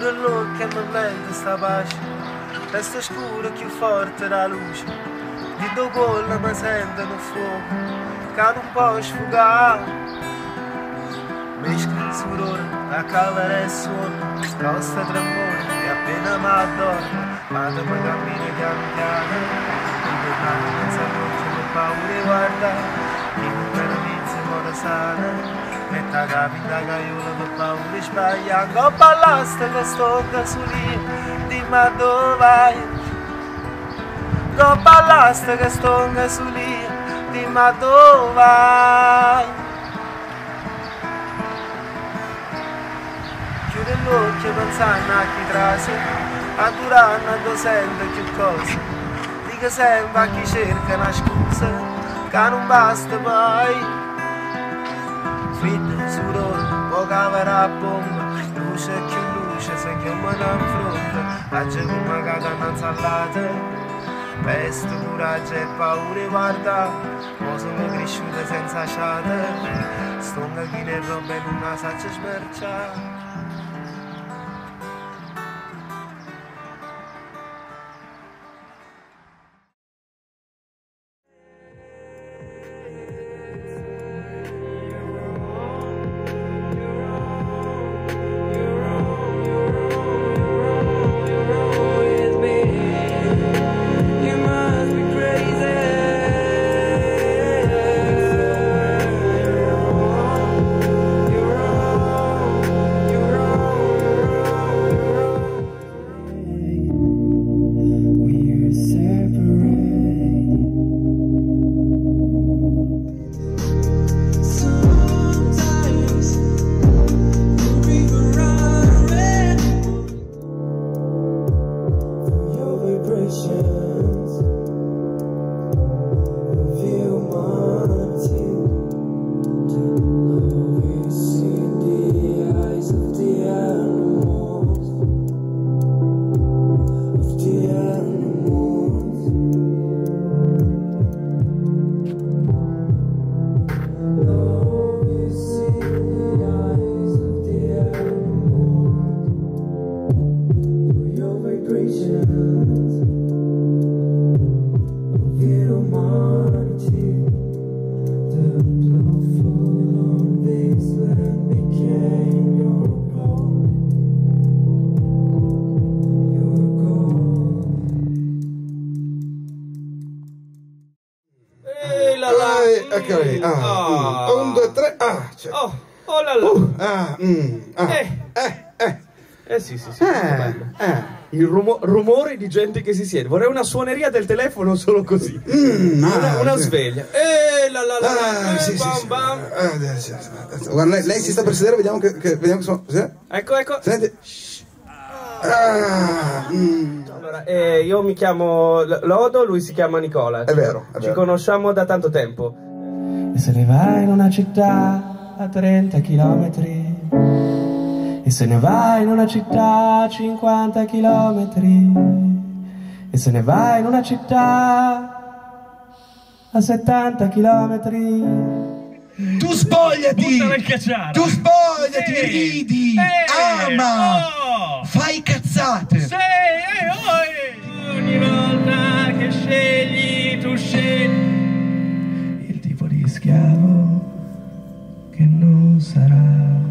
Chiudo l'occhio e mi prende sta pace, resta scuro più forte la luce, di dopo mi sento un fuoco che non può sfugare. Mescla sudore, la cavera e suono, costa tremore e appena mi addormo, vado poi cammino piano piano, il mano non si accorge per paura e guarda, chi non caramizza in modo sano, mette la capo in da caiola per paura e sbaglia, coppa all'asta che sto gasolina, dimmi dove vai, coppa all'asta che sto gasolina, dimmi dove vai. Chiude l'occhio pensando a chi trase, a durare non sento più cose, dico sempre a chi cerca una scusa, che non basta poi. Fritto, sudore, poca vera bomba, luce più luce, se chiamano in fronte, oggi come caga un'insalata, peste, coraggio e paura, guarda, mo sono cresciuta senza sciata, stonga chi ne roba in una saccia smerciata. Ok, un, due, tre, oh là là. Sì, bello. Il rumore di gente che si siede. Vorrei una suoneria del telefono solo così. Una sveglia. Guarda, lei si sta per sedere, vediamo che sono. Ecco. Senti. Allora, io mi chiamo Lodo, lui si chiama Nicola. È vero. Ci conosciamo da tanto tempo. E se ne va in una città a 30 chilometri, e se ne va in una città a 50 chilometri, e se ne va in una città a 70 chilometri. Tu spogliati! Tu spogliati, sì. ridi! Ama! Fai cazzate! Sì, ogni volta che scegli, tu scegli il tipo di schiavo che non sarà.